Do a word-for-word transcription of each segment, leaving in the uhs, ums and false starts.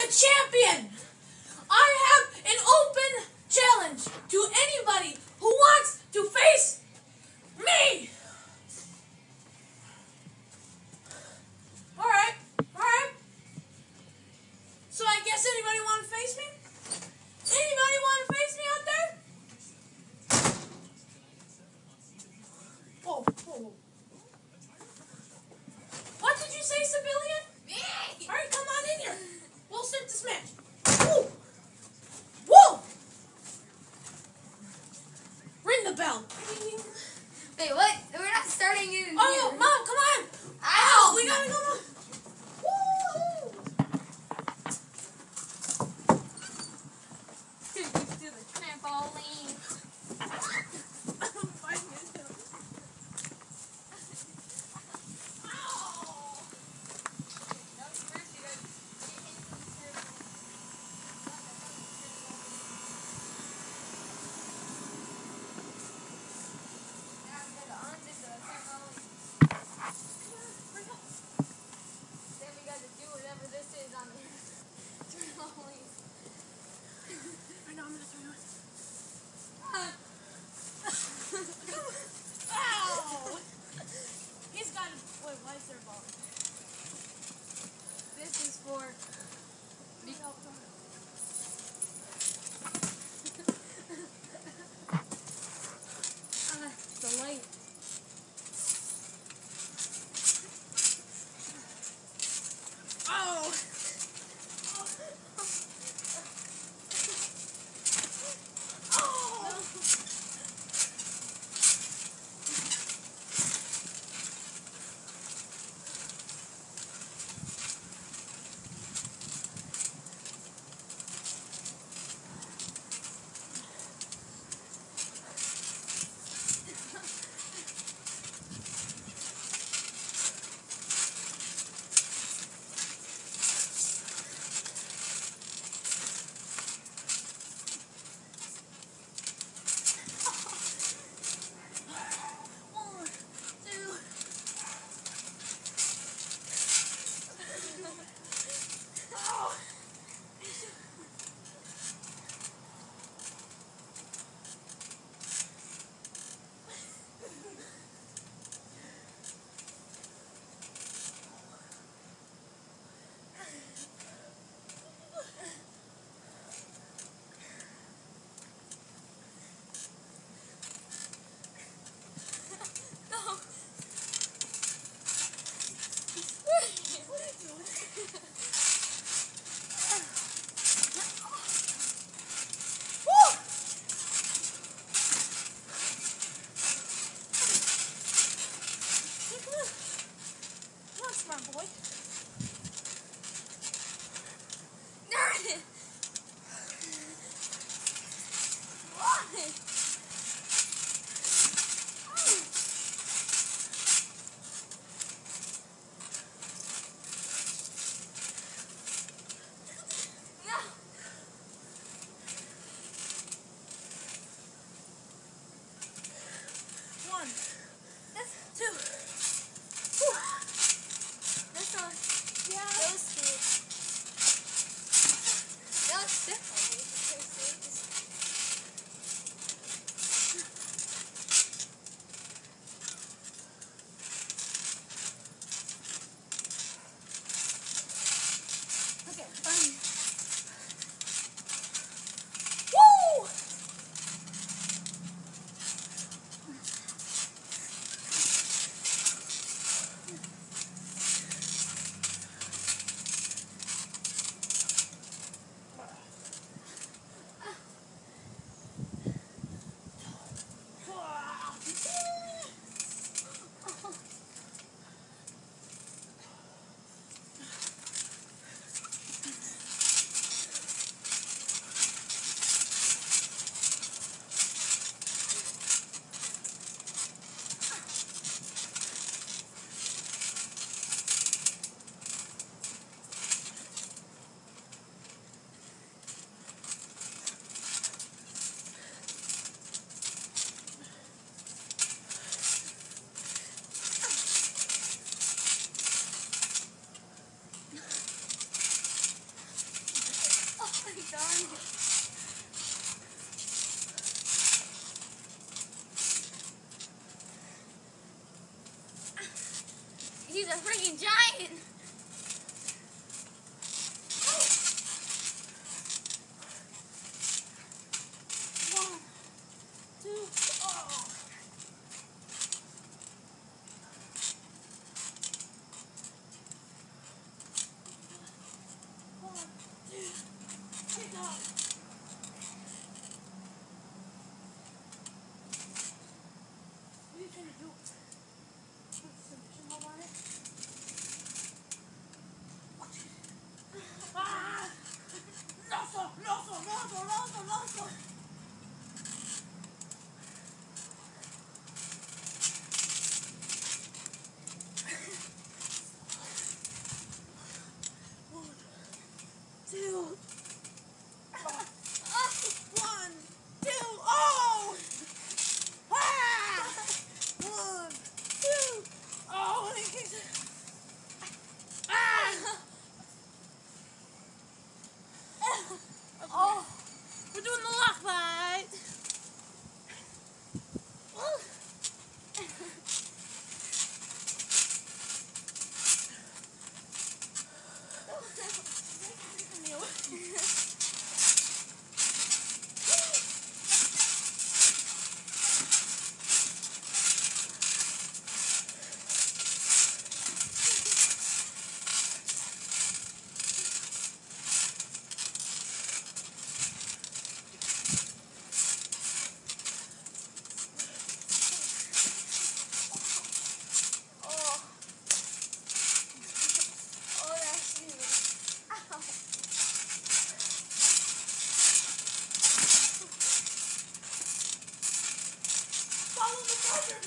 champion. I have an open challenge to anybody who wants to face me. Alright, alright. So I guess anybody want to face me? Anybody want to face me out there? Whoa, whoa, whoa. What did you say, civilian? Me! Alright, come on in here. We'll start this match. Woo! Woo! Ring the bell. Wait, what? We're not starting it in Oh, here. Mom, come on. Ow! We gotta go. Woo! Let's do the trampoline. darn it. He's a freaking giant. One, two, oh. One, two, three, go. What are you trying to do? Put some shimmer on it? Ah! No, so, no, so, no, so, no, so, no, so. One, two. One, two, oh! Ah! One, two, oh! Ah! Oh, we're doing the lock fight. Follow the buzzard.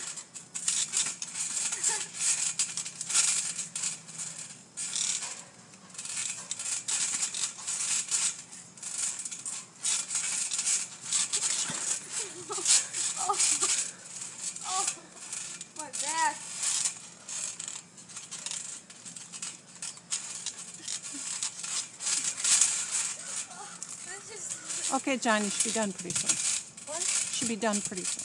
Oh, oh, my back. Oh, this is... Okay, John, you should be done pretty soon. What? Should be done pretty soon.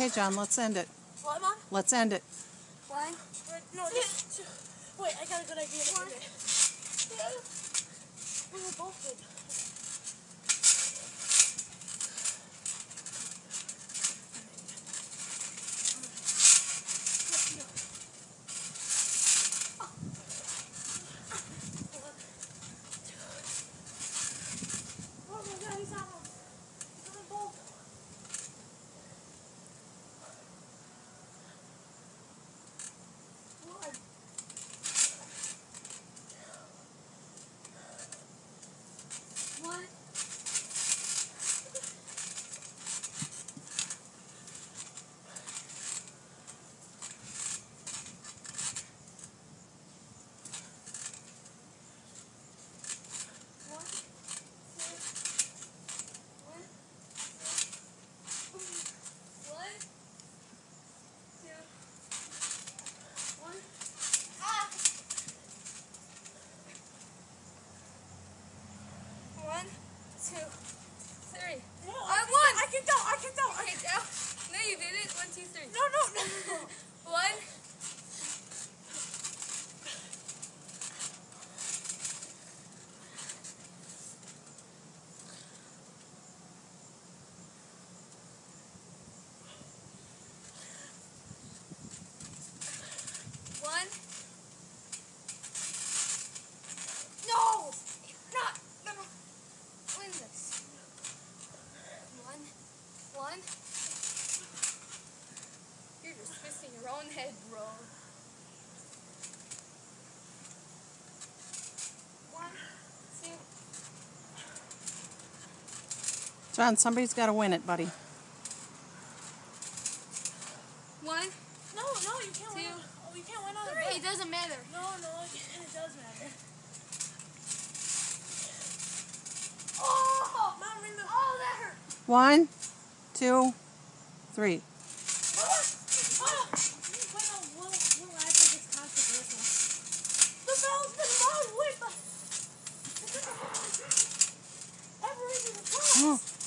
Okay, John, let's end it. What, Mom? Let's end it. One. Wait, no, just, two. Wait, I got a good idea. One. We were both good. Oh my God, he's on them. He's on them both. One. One. One, two, three. No, I can won. I can tell. I can tell. I Okay, can down. No, you did it. One, two, three. No, no, no. One. One. No! Not. No, no. Win this. One. One. You're just twisting your own head, bro. One, two. John, somebody's got to win it, buddy. One, No, no, you can't win. Two. Oh, you can't win on the three. It bet. doesn't matter. No, no, it does matter. Oh, Mom, ring the. Oh, that hurt. One, two, three. Oh, oh. Wait, no, we'll, we'll act like it's controversial. The bell's been loud. Wait, the. Ever in the Oh,